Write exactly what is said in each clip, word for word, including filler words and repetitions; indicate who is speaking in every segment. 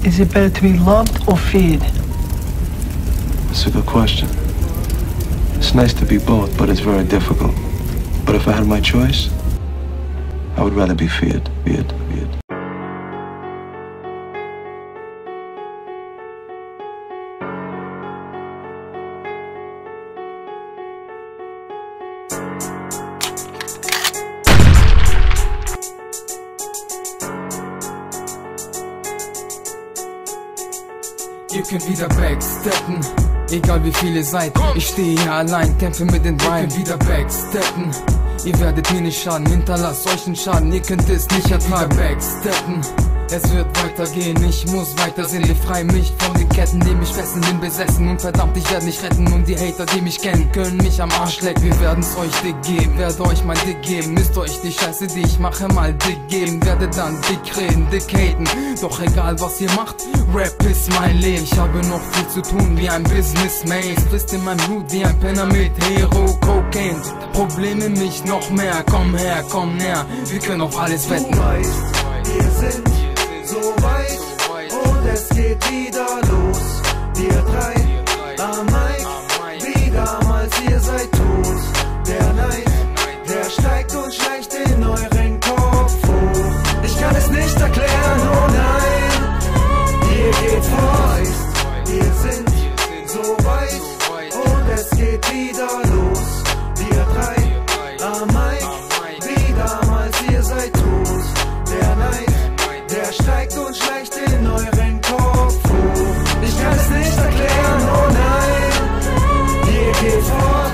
Speaker 1: Is it better to be loved or feared?
Speaker 2: That's a good question. It's nice to be both, but it's very difficult. But if I had my choice, I would rather be feared, feared, feared.
Speaker 3: Ihr könnt wieder backsteppen, egal wie viele seid. Ich stehe hier allein, kämpfe mit den Rhyme. Ihr könnt wieder backsteppen, ihr werdet mir nicht schaden. Hinterlasst euch einen Schaden, ihr könnt es nicht ertragen. Backsteppen, es wird weitergehen, ich muss weitersehen. Befreie mich von den Ketten, die mich fesseln, bin besessen. Und verdammt, ich werde nicht retten. Und die Hater, die mich kennen, können mich am Arsch lecken. Wir werden's euch dick geben, werde euch mein Dick geben. Müsst euch die Scheiße, die ich mache, mal dick geben. Werde dann dick reden, dick haten. Doch egal was ihr macht, Rap ist mein Leben. Ich habe noch viel zu tun wie ein Businessman. Es frisst in meinem Blut wie ein Penner mit Hero Cocaine. Probleme mich noch mehr, komm her, komm näher. Wir können auf alles wetten.
Speaker 4: Du weißt, wir sind so weit und es geht wieder los. Wir drei am Mic, wie damals, ihr seid tot. Der Neid, der steigt und schleicht in euren Kopf hoch. Ich kann es nicht erklären, oh nein, ihr geht fort. Wir sind so weit und es geht wieder los. Wir drei am Mic, wie damals, ihr seid tot. Der Neid, der steigt und schleicht in euren Kopf hoch. Ich kann es nicht erklären, oh nein, ihr geht fort.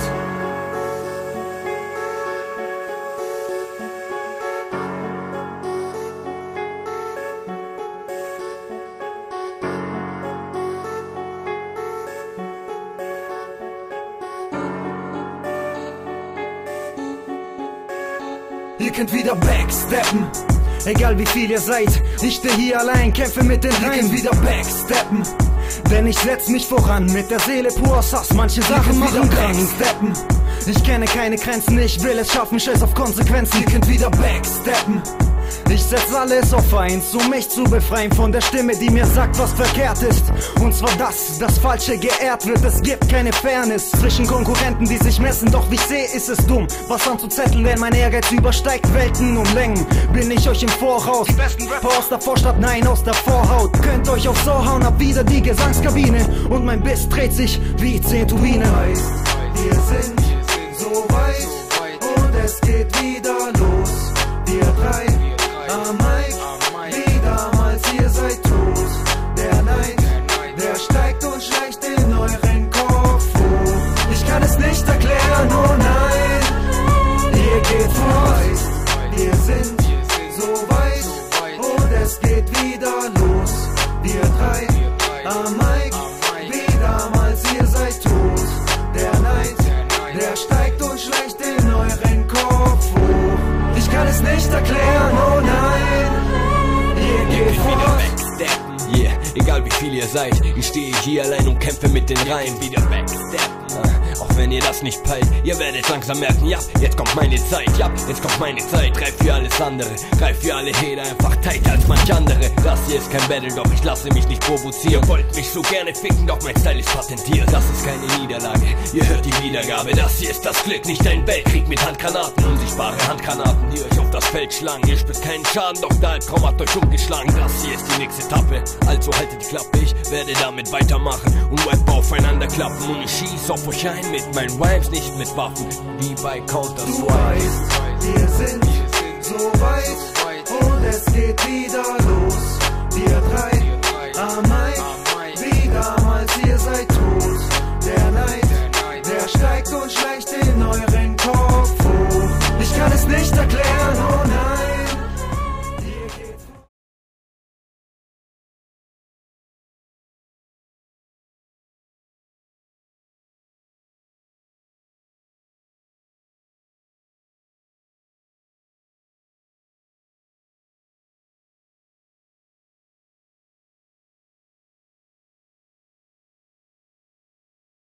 Speaker 4: Ihr könnt wieder backsteppen, egal wie viel ihr seid. Ich stehe hier allein, kämpfe mit den Reihen. Ihr könnt wieder backsteppen, denn ich setz mich voran mit der Seele pur aus Hass. Manche Sachen machen backsteppen. Ich kenne keine Grenzen, ich will es schaffen, scheiß auf Konsequenzen. Ihr könnt wieder backsteppen. Ich setz alles auf eins, um mich zu befreien von der Stimme, die mir sagt, was verkehrt ist. Und zwar das, das Falsche geehrt wird. Es gibt keine Fairness zwischen Konkurrenten, die sich messen. Doch wie ich sehe, ist es dumm, was anzuzetteln, denn mein Ehrgeiz übersteigt Welten um Längen. Bin ich euch im Voraus, die besten Rapper aus der Vorstadt, nein, aus der Vorhaut. Könnt euch aufs Ohr hauen, ab wieder die Gesangskabine. Und mein Biss dreht sich wie zehn Turbinen. Wir sind so weit und es geht wieder los. Wir drei am Mic, wie damals, ihr seid tot. Der Neid, der steigt und schleicht in euren Kopf hoch. Ich kann es nicht erklären, oh nein, ihr geht fort. Wir sind so weit und es geht wieder los. Wir drei am Mic, wie damals, ihr seid tot. Der Neid, der steigt und schleicht in euren Kopf hoch. Ich kann es nicht erklären, oh nein, ihr geht fort.
Speaker 5: Yeah, egal wie viel ihr seid, ich stehe hier allein und kämpfe mit den Reihen. Wieder backsteppen, ah, auch wenn ihr das nicht peilt. Ihr werdet langsam merken, ja, jetzt kommt meine Zeit. Ja, jetzt kommt meine Zeit, greif für alles andere. Greif für alle Hater, einfach tighter als manch andere. Das hier ist kein Battle, doch ich lasse mich nicht provozieren. Wollt mich so gerne ficken, doch mein Style ist patentiert. Das ist keine Niederlage, ihr hört die Wiedergabe. Das hier ist das Glück, nicht ein Weltkrieg mit Handgranaten. Unsichtbare Handgranaten, die euch auf das Feld schlagen. Ihr spürt keinen Schaden, doch der Albtraum hat euch umgeschlagen. Das hier ist die nächste Etappe, also haltet die Klappe. Ich werde damit weitermachen und Rap aufeinander klappen. Und ich schieß auf euch ein mit meinen Rhymes, nicht mit Waffen, wie bei Counter-Strike.
Speaker 4: Du weißt, wir sind so weit und es geht wieder los. Wir drei am